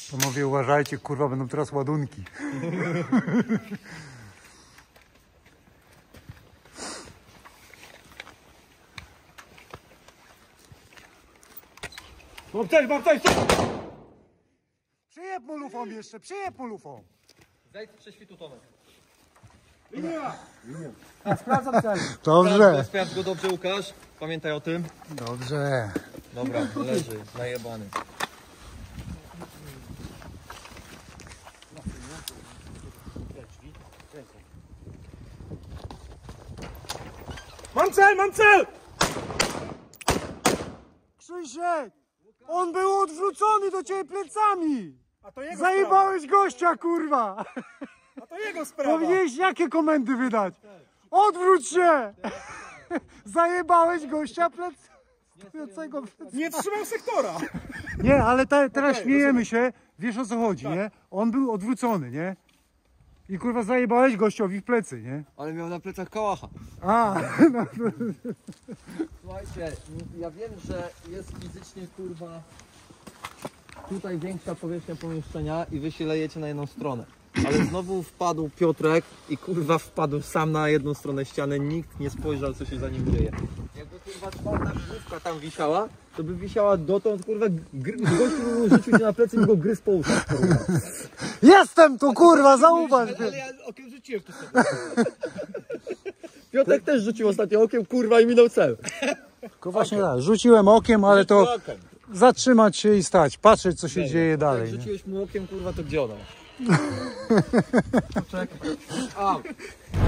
Panowie, uważajcie, kurwa, będą teraz ładunki. Mam coś! Przyjeb mu lufą jeszcze, przyjeb mu lufą. Zejdź z prześwitu, Tomek. Linia! Sprawdzam cel. Dobrze. Sprawdź go dobrze, Łukasz. Pamiętaj o tym. Dobrze. Dobra, leży, najebany. Mam cel! Krzysiek, on był odwrócony do ciebie plecami. A to jego Zajebałeś gościa, kurwa. sprawa. A to jego sprawa. Powinieneś jakie komendy wydać? Odwróć się! Zajebałeś gościa stojącego plecami. Nie trzymał sektora. Nie, ale teraz śmiejemy się, wiesz o co chodzi, nie? On był odwrócony, nie? I kurwa zajebałeś gościowi w plecy, nie? Ale miał na plecach kałacha. A, no, Słuchajcie, ja wiem, że jest fizycznie kurwa tutaj większa powierzchnia pomieszczenia i wy się lejecie na jedną stronę. Ale znowu wpadł Piotrek i kurwa wpadł sam na jedną stronę ściany, nikt nie spojrzał co się za nim dzieje. Jakby kurwa czwarta główka tam wisiała, to by wisiała dotąd kurwa gościu by rzucił się na plecy i go gryzł po uszach. Kurwa. jestem tu, kurwa, zauważ. Ale ja okiem rzuciłem tu sobie. Piotrek też rzucił ostatnio okiem kurwa i minął cel. Tylko właśnie tak, rzuciłem okiem, ale to zatrzymać się i stać, patrzeć co się dzieje Jak dalej. Nie? rzuciłeś mu okiem kurwa, to gdzie ona? Poczekaj.